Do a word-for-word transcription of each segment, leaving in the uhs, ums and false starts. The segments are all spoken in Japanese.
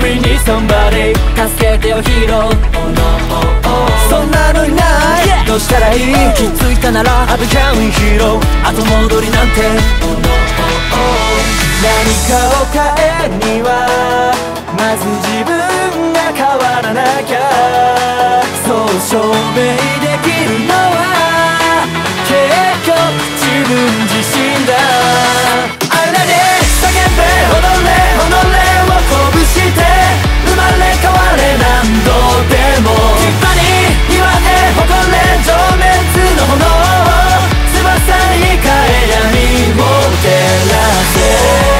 We need somebody 助けてよヒーロー。そんなのいない、yeah. どうしたらいい？気づいたなら I become a hero。 後戻りなんて何かを変えるにはまず自分が変わらなきゃ。そう証明できるのは結局自分自身だ。あれで叫べ踊れ己を鼓舞して生まれ変われ何度でも。立派に言われ誇れ情熱の炎を翼に変え闇を照らせ。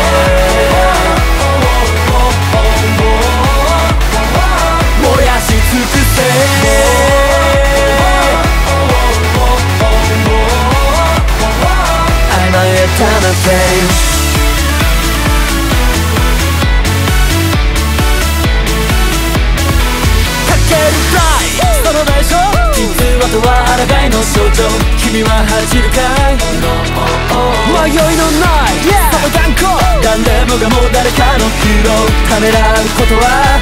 燃やし尽くせ。I'm an eternal flame。その代償実話とは抗いの象徴。君は恥じるかい迷いのない、yeah. その断固誰もがもう誰かのヒーロー。ためらうことは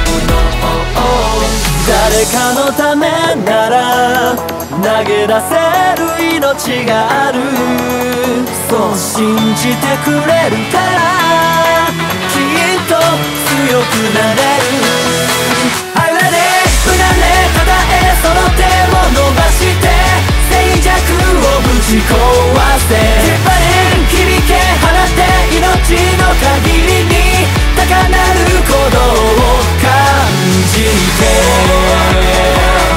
誰かのためなら投げ出せる命がある。そう信じてくれるからきっと強くなれる。I readyうなれただえその手を伸ばして静寂をぶち壊せ。引っ張り響け放って命の限りに高鳴る鼓動を感じて。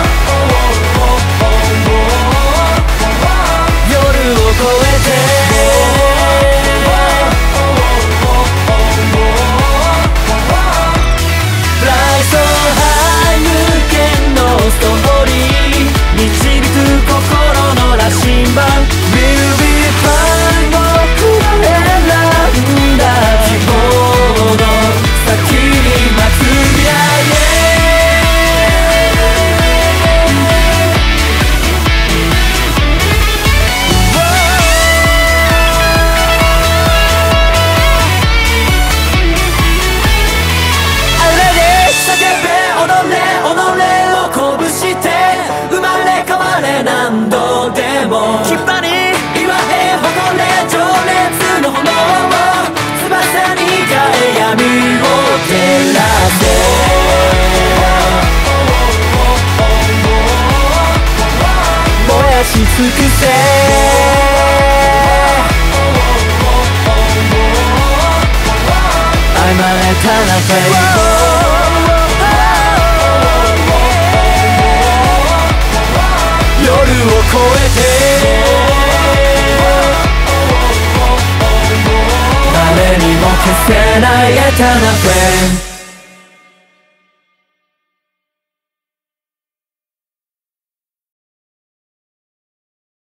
夜を越えてストーリー導く心の羅針盤 We'll be fine 僕は選んだ希望の先に待つ未来へ。あれで叫べ踊れ己を鼓舞して生まれ変われ何度でも。引っ張り言われ誇れ情熱の炎を翼に変え闇を照らせ。燃やし尽くせ。I'm an eternal flame。夜を越えて誰にも消せないエターナルフレーム。